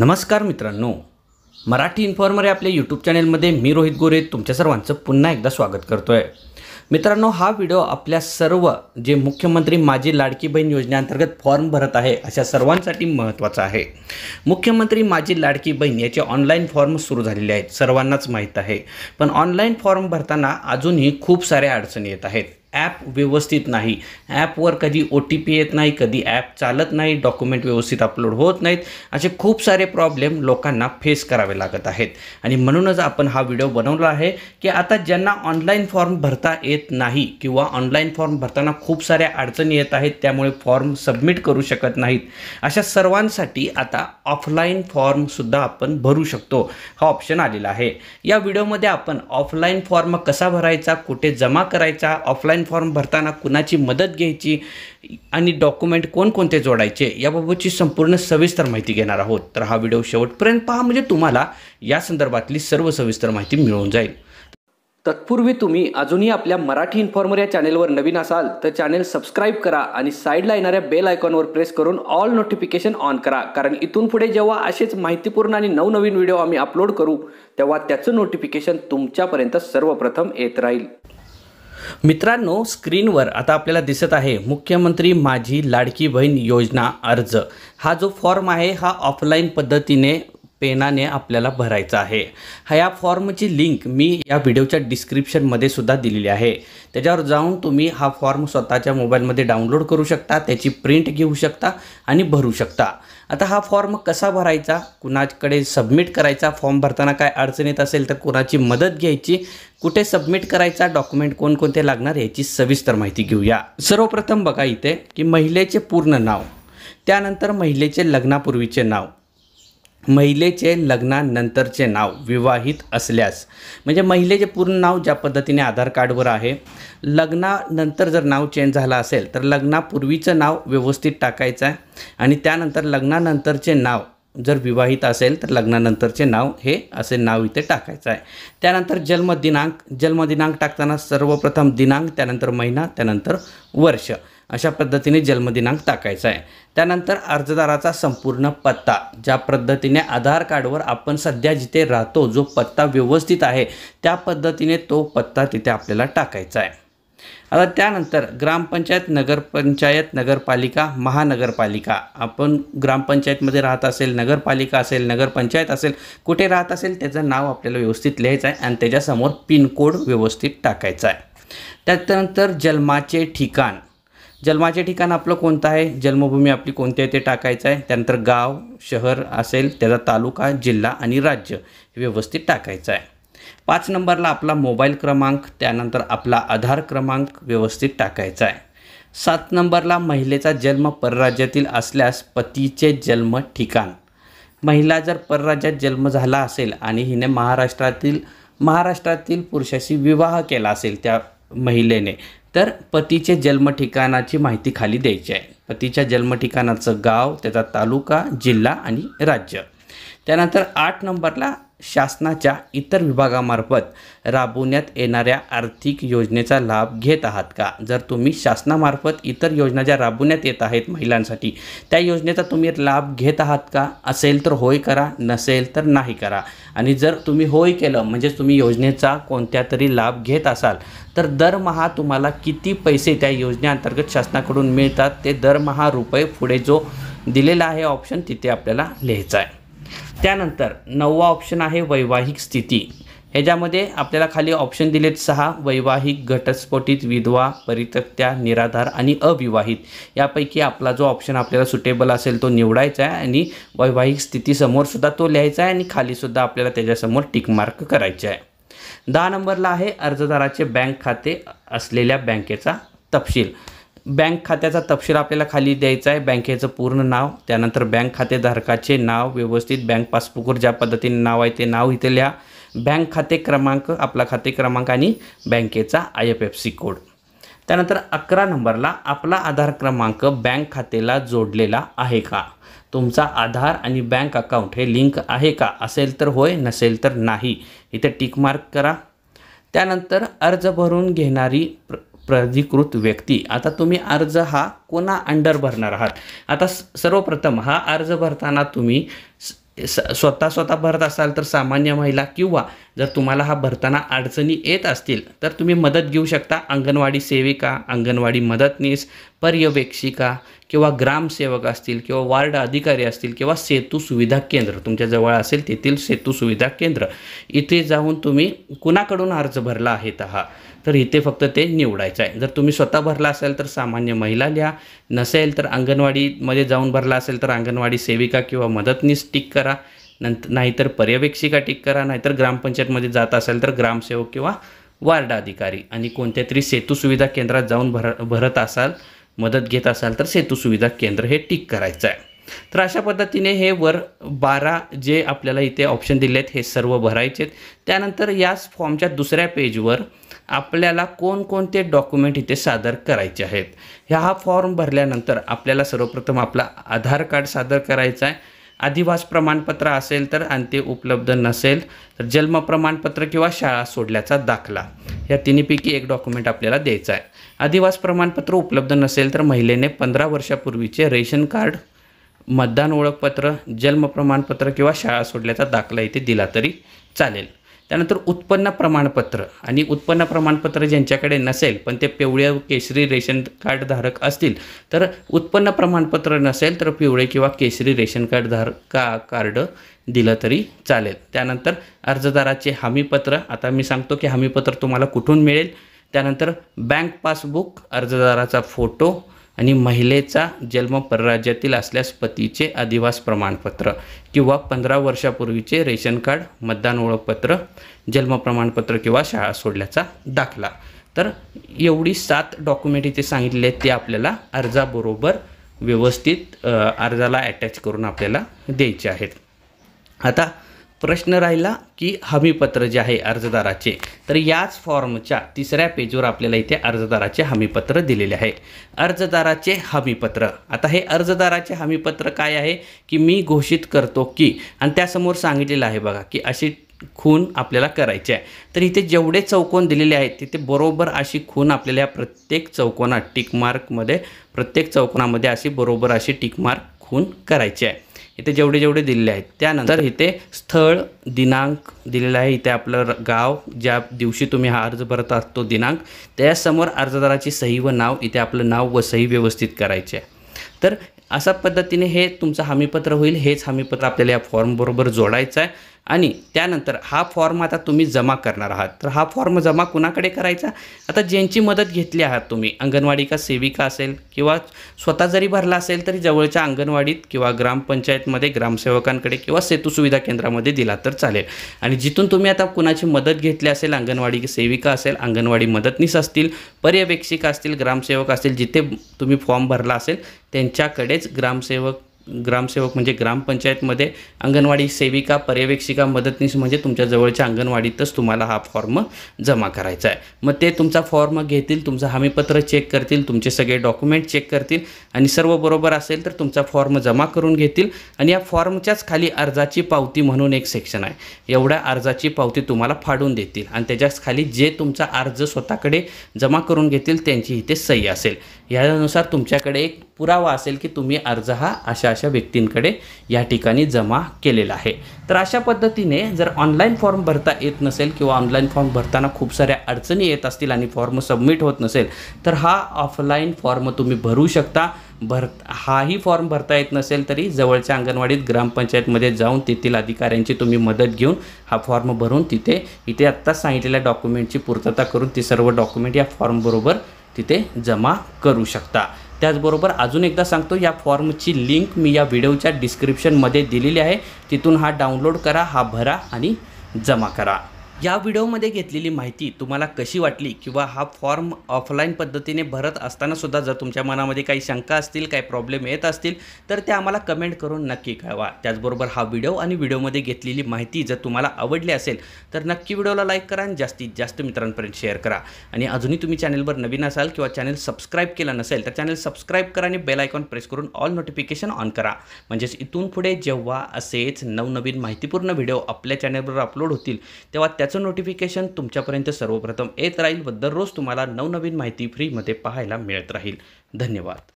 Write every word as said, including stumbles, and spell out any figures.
नमस्कार मित्रांनो, मराठी इन्फॉर्मर या आपल्या यूट्यूब चॅनलमध्ये मी रोहित गोरे तुमच्या सर्वांचं पुन्हा एकदा स्वागत करतोय। मित्रांनो, हा व्हिडिओ आपल्या सर्व जे मुख्यमंत्री माझी लाडकी बहीण योजनेअंतर्गत फॉर्म भरत आहे अशा सर्वांसाठी महत्त्वाचा आहे। मुख्यमंत्री माझी लाडकी बहीण याचे ऑनलाईन फॉर्म सुरू झालेले आहेत, सर्वांनाच माहीत आहे। पण ऑनलाईन फॉर्म भरताना अजूनही खूप साऱ्या अडचणी येत आहेत। ॲप व्यवस्थित नाही, ॲपवर कधी ओ टी पी येत नाही, कधी ॲप चालत नाही, डॉक्युमेंट व्यवस्थित अपलोड होत नाहीत, असे खूप सारे प्रॉब्लेम लोकांना फेस करावे लागत आहेत। आणि म्हणूनच आपण हा व्हिडिओ बनवला आहे की आता ज्यांना ऑनलाईन फॉर्म भरता येत नाही किंवा ऑनलाईन फॉर्म भरताना खूप साऱ्या अडचणी येत आहेत, त्यामुळे फॉर्म सबमिट करू शकत नाहीत, अशा सर्वांसाठी आता ऑफलाईन फॉर्मसुद्धा आपण भरू शकतो हा ऑप्शन आलेला आहे। या व्हिडिओमध्ये आपण ऑफलाईन फॉर्म कसा भरायचा, कुठे जमा करायचा, ऑफलाईन फॉर्म भरताना कुणाची मदत घ्यायची आणि डॉक्युमेंट कोणकोणते जोडायचे याबाबतची संपूर्ण सविस्तर माहिती घेणार आहोत। तर हा व्हिडिओ शेवटपर्यंत पहा, म्हणजे तुम्हाला या संदर्भातली सर्व सविस्तर माहिती मिळून जाईल। तत्पूर्वी तुम्ही अजूनही आपल्या मराठी इन्फॉर्मर या चॅनेलवर नवीन असाल तर चॅनेल सबस्क्राईब करा आणि साईडला येणाऱ्या बेल आयकॉनवर प्रेस करून ऑल नोटिफिकेशन ऑन करा, कारण इथून पुढे जेव्हा असेच माहितीपूर्ण आणि नवनवीन व्हिडिओ आम्ही अपलोड करू तेव्हा त्याचं नोटिफिकेशन तुमच्यापर्यंत सर्वप्रथम येत राहील। मित्रांनो, स्क्रीनवर आता आपल्याला दिसत आहे मुख्यमंत्री माझी लाडकी बहीण योजना अर्ज। हा जो फॉर्म आहे हा ऑफलाईन पद्धतीने पेनाने आपल्याला भरायचा आहे। हा या फॉर्मची लिंक मी या व्हिडिओच्या डिस्क्रिप्शनमध्ये सुद्धा दिलेली आहे, त्याच्यावर जाऊन तुम्ही हा फॉर्म स्वतःच्या मोबाईलमध्ये डाउनलोड करू शकता, त्याची प्रिंट घेऊ शकता आणि भरू शकता। आता हा फॉर्म कसा भरायचा, कुणाकडे सबमिट करायचा, फॉर्म भरताना काय अडचण येत असेल तर कुणाची मदत घ्यायची, कुठे सबमिट करायचा, डॉक्युमेंट कोणकोणते लागणार याची सविस्तर माहिती घेऊया। सर्वप्रथम बघा इथे की महिलेचे पूर्ण नाव, त्यानंतर महिलेचे लग्नापूर्वीचे नाव, महिलेचे लग्नानंतरचे नाव विवाहित असल्यास, म्हणजे महिलेचे पूर्ण नाव ज्या पद्धतीने आधार कार्डवर आहे, लग्नानंतर जर नाव चेंज झालं असेल तर लग्नापूर्वीचं नाव व्यवस्थित टाकायचं आहे आणि त्यानंतर लग्नानंतरचे नाव जर विवाहित असेल तर लग्नानंतरचे नाव हे असे नाव इथे टाकायचं आहे। त्यानंतर जन्मदिनांक, जन्मदिनांक टाकताना सर्वप्रथम दिनांक, त्यानंतर महिना, त्यानंतर वर्ष, अशा पद्धतीने जन्मदिनांक टाकायचा आहे। त्यानंतर अर्जदाराचा संपूर्ण पत्ता, ज्या पद्धतीने आधार कार्डवर आपण सध्या जिथे राहतो जो पत्ता व्यवस्थित आहे त्या पद्धतीने तो पत्ता तिथे आपल्याला टाकायचा आहे। आता त्यानंतर ग्रामपंचायत, नगरपंचायत, नगरपालिका, महानगरपालिका, आपण ग्रामपंचायतमध्ये राहत असेल, नगरपालिका असेल, नगरपंचायत असेल, कुठे राहत असेल त्याचं नाव आपल्याला व्यवस्थित लिहायचं आहे आणि त्याच्यासमोर पिनकोड व्यवस्थित टाकायचा आहे। त्यानंतर जन्माचे ठिकाण, जन्माचे ठिकाण आपलं कोणतं आहे, जन्मभूमी आपली कोणती आहे ते टाकायचं आहे। त्यानंतर गाव, शहर असेल त्याचा तालुका, जिल्हा आणि राज्य व्यवस्थित टाकायचं आहे। पाच नंबरला आपला मोबाईल क्रमांक, त्यानंतर आपला आधार क्रमांक व्यवस्थित टाकायचा आहे। सात नंबरला महिलेचा जन्म परराज्यातील असल्यास पतीचे जन्म ठिकाण, महिला जर परराज्यात जन्म झाला असेल आणि हिने महाराष्ट्रातील महाराष्ट्रातील पुरुषाशी विवाह केला असेल त्या महिलेने, तर पतीचे जन्म ठिकाणाची माहिती खाली द्यायची आहे। पतीच्या जन्म ठिकाणाचं गाव, त्याचा तालुका, जिल्हा आणि राज्य। त्यानंतर आठ नंबरला शासनाच्या इतर विभागामार्फत राबवण्यात येणाऱ्या आर्थिक योजनेचा लाभ घेत आहात का। जर तुम्ही शासनामार्फत इतर योजना ज्या राबवण्यात येत आहेत महिलांसाठी त्या योजनेचा तुम्ही लाभ घेत आहात का, असेल तर होय करा, नसेल तर नाही करा। आणि जर तुम्ही होय केलं म्हणजे तुम्ही योजनेचा कोणत्या तरी लाभ घेत असाल तर दरमहा तुम्हाला किती पैसे त्या योजनेअंतर्गत शासनाकडून मिळतात ते दरमहा रुपये पुढे जो दिलेला आहे ऑप्शन तिथे आपल्याला लिहायचा आहे। त्यानंतर नववा ऑप्शन आहे वैवाहिक स्थिती। ह्याच्यामध्ये आपल्याला खाली ऑप्शन दिलेत सहा, वैवाहिक, घटस्फोटित, विधवा, परित्यक्त्या, निराधार आणि अविवाहित। यापैकी आपला जो ऑप्शन आपल्याला सुटेबल असेल तो निवडायचा आहे आणि वैवाहिक स्थितीसमोर सुद्धा तो लिहायचा आहे आणि खालीसुद्धा आपल्याला त्याच्यासमोर टिक मार्क करायचे आहे। दहा नंबरला आहे अर्जदाराचे बँक खाते असलेल्या बँकेचा तपशील। बँक खात्याचा तपशील आपल्याला खाली द्यायचा आहे, बँकेचं पूर्ण नाव, त्यानंतर बँक खातेधारकाचे नाव व्यवस्थित, बँक पासबुकवर ज्या पद्धतीने नाव आहे ते नाव इथे लिहा, बँक खाते क्रमांक, आपला खाते क्रमांक आणि बँकेचा I F F C code. त्यानंतर अकरा नंबरला आपला आधार क्रमांक बँक खात्याला जोडलेला आहे का, तुमचा आधार आणि बँक अकाउंट हे लिंक आहे का, असेल तर होय, नसेल तर नाही, इथे टिक मार्क करा। त्यानंतर अर्ज भरून घेणारी प्र प्राधिकृत व्यक्ती, आता तुम्ही अर्ज हा कोणा अंडर भरणार आहात। आता सर्वप्रथम हा अर्ज भरताना तुम्ही स स्वतः स्वतः भरत असाल तर सामान्य महिला, किंवा जर तुम्हाला हा भरताना अडचणी येत असतील तर तुम्ही मदत घेऊ शकता. अंगणवाडी सेविका, अंगणवाडी मदतनीस, पर्यवेक्षिका किंवा ग्रामसेवक असतील किंवा वार्ड अधिकारी असतील किंवा सेतू सुविधा केंद्र तुमच्याजवळ असेल तेथील सेतू सुविधा केंद्र, इथे जाऊन तुम्ही कुणाकडून अर्ज भरला आहे हा, तर इथे फक्त ते निवडायचं आहे. जर तुम्ही स्वतः भरला असेल तर सामान्य महिला लिहा, नसेल तर अंगणवाडीमध्ये जाऊन भरला असेल तर अंगणवाडी सेविका किंवा मदतनीस टिक करा, नंतर नाहीतर पर्यवेक्षिका टिक करा, नाहीतर ग्रामपंचायतमध्ये जात असेल तर ग्रामसेवक किंवा वार्ड अधिकारी, आणि कोणत्या तरी सेतू सुविधा केंद्रात जाऊन भर भरत असाल, मदत घेत असाल तर सेतू सुविधा केंद्र हे टिक करायचं आहे. तर अशा पद्धतीने हे वर बारा जे आपल्याला इथे ऑप्शन दिले आहेत हे सर्व भरायचे आहेत. त्यानंतर याच फॉर्मच्या दुसऱ्या पेजवर आपल्याला कोणकोणते डॉक्युमेंट इथे सादर करायचे आहेत. ह्या हा फॉर्म भरल्यानंतर आपल्याला सर्वप्रथम आपला आधार कार्ड सादर करायचं आहे. अधिवास प्रमाणपत्र असेल तर, आणि ते उपलब्ध नसेल तर जन्म प्रमाणपत्र किंवा शाळा सोडल्याचा दाखला, या तिन्हीपैकी एक डॉक्युमेंट आपल्याला द्यायचं आहे. अधिवास प्रमाणपत्र उपलब्ध नसेल तर महिलेने पंधरा वर्षापूर्वीचे रेशन कार्ड, मतदान ओळखपत्र, जन्म प्रमाणपत्र किंवा शाळा सोडल्याचा दाखला इथे दिला तरी चालेल. त्यानंतर उत्पन्न प्रमाणपत्र, आणि उत्पन्न प्रमाणपत्र ज्यांच्याकडे नसेल पण ते पिवळे केशरी रेशन कार्ड धारक असतील तर उत्पन्न प्रमाणपत्र नसेल तर पिवळे किंवा केशरी रेशन कार्ड धारक का कार्ड दिलं तरी चालेल. त्यानंतर अर्जदाराचे हमीपत्र, आता मी सांगतो की हमीपत्र तुम्हाला कुठून मिळेल. त्यानंतर बँक पासबुक, अर्जदाराचा फोटो, आणि महिलेचा जन्म परराज्यातील असल्यास पतीचे अधिवास प्रमाणपत्र किंवा पंधरा वर्षापूर्वीचे रेशन कार्ड, मतदान ओळखपत्र, जन्म प्रमाणपत्र किंवा शाळा सोडल्याचा दाखला. तर एवढी सात डॉक्युमेंट इथे सांगितले आहेत ते आपल्याला अर्जाबरोबर व्यवस्थित अर्जाला अटॅच करून आपल्याला द्यायचे आहेत. आता प्रश्न राहिला की हमीपत्र जे आहे अर्जदाराचे, तर याच फॉर्मच्या तिसऱ्या पेजवर आपल्याला इथे अर्जदाराचे हमीपत्र दिलेले आहे. अर्जदाराचे हमीपत्र, आता हे अर्जदाराचे हमीपत्र काय आहे की मी घोषित करतो की, आणि त्यासमोर सांगितलेलं आहे बघा की अशी खून आपल्याला करायची आहे. तर इथे जेवढे चौकोन दिलेले आहेत तिथे बरोबर अशी खून आपल्याला या प्रत्येक चौकोनात टिकमार्कमध्ये, प्रत्येक चौकोनामध्ये अशी बरोबर अशी टिकमार्क खून करायची आहे. इथे जेवढे जेवढे दिलेले आहेत. त्यानंतर इथे स्थळ, दिनांक दिलेला आहे. इथे आपलं गाव, ज्या दिवशी तुम्ही हा अर्ज भरत आहात तो दिनांक, त्यासमोर अर्जदाराची सही व नाव, इथे आपलं नाव व सही व्यवस्थित करायचे आहे. तर अशा पद्धतीने हे तुमचं हमीपत्र होईल. हेच हमीपत्र आपल्याला या फॉर्मबरोबर जोडायचं आहे. आणि त्यानंतर हा फॉर्म आता तुम्ही जमा करणार आहात. तर हा फॉर्म जमा कुणाकडे करायचा, आता ज्यांची मदत घेतली आहात तुम्ही, अंगणवाडी का सेविका असेल किंवा स्वतः जरी भरला असेल तरी जवळच्या अंगणवाडीत किंवा ग्रामपंचायतमध्ये ग्रामसेवकांकडे किंवा सेतू सुविधा केंद्रामध्ये दिला तर चालेल. आणि जिथून तुम्ही आता कुणाची मदत घेतली असेल, अंगणवाडी सेविका असेल, अंगणवाडी मदतनीस असतील, पर्यवेक्षिका असतील, ग्रामसेवक असतील, जिथे तुम्ही फॉर्म भरला असेल त्यांच्याकडेच ग्रामसेवक ग्रामसेवक म्हणजे ग्रामपंचायतमध्ये, अंगणवाडी सेविका, पर्यवेक्षिका, मदतनीस म्हणजे तुमच्या जवळच्या अंगणवाडीतच तुम्हाला हा फॉर्म जमा करायचा आहे. मग ते तुमचा फॉर्म घेतील, तुमचं हमीपत्र चेक करतील, तुमचे सगळे डॉक्युमेंट चेक करतील, आणि सर्व बरोबर असेल तर तुमचा फॉर्म जमा करून घेतील. आणि या फॉर्मच्याच खाली अर्जाची पावती म्हणून एक सेक्शन आहे. एवढ्या अर्जाची पावती तुम्हाला फाडून देतील, आणि त्याच्याच खाली जे तुमचा अर्ज स्वतःकडे जमा करून घेतील त्यांची इथे सही असेल. यानुसार तुमच्याकडे एक पुरावा असेल की तुम्ही अर्ज हा अशा अशा व्यक्तींकडे या ठिकाणी जमा केलेला आहे. तर अशा पद्धतीने जर ऑनलाईन फॉर्म भरता येत नसेल किंवा ऑनलाईन फॉर्म भरताना खूप साऱ्या अडचणी येत असतील आणि फॉर्म सबमिट होत नसेल तर हा ऑफलाईन फॉर्म तुम्ही भरू शकता. भर हाही फॉर्म भरता येत नसेल तरी जवळच्या अंगणवाडीत, ग्रामपंचायतमध्ये जाऊन तेथील अधिकाऱ्यांची तुम्ही मदत घेऊन हा फॉर्म भरून तिथे इथे आत्ताच सांगितलेल्या डॉक्युमेंटची पूर्तता करून ती सर्व डॉक्युमेंट या फॉर्मबरोबर तिथे जमा करू शकता. त्याचबरोबर अजून एकदा सांगतो, या फॉर्मची लिंक मी या व्हिडिओच्या डिस्क्रिप्शनमध्ये दिलेली आहे. तिथून हा डाउनलोड करा, हा भरा आणि जमा करा. या व्हिडिओमध्ये घेतलेली माहिती तुम्हाला कशी वाटली, किंवा हा फॉर्म ऑफलाईन पद्धतीने भरत असताना सुद्धा जर तुमच्या मनामध्ये काही शंका असतील, काही प्रॉब्लेम येत असतील तर ते आम्हाला कमेंट करून नक्की कळवा. त्याचबरोबर हा व्हिडिओ आणि व्हिडिओमध्ये घेतलेली माहिती जर तुम्हाला आवडली असेल तर नक्की व्हिडिओला लाईक करा आणि जास्तीत जास्त मित्रांपर्यंत शेअर करा. आणि अजूनही तुम्ही चॅनलवर नवीन असाल किंवा चॅनल सबस्क्राईब केला नसेल तर चॅनल सबस्क्राईब करा आणि बेल आयकॉन प्रेस करून ऑल नोटिफिकेशन ऑन करा. म्हणजेच इथून पुढे जेव्हा असेच नवनवीन माहितीपूर्ण व्हिडिओ आपल्या चॅनलवर अपलोड होतील तेव्हा त्याचं नोटिफिकेशन तुमच्यापर्यंत सर्वप्रथम येत राहील व दररोज तुम्हाला नवनवीन माहिती फ्रीमध्ये पाहायला मिळत राहील. धन्यवाद.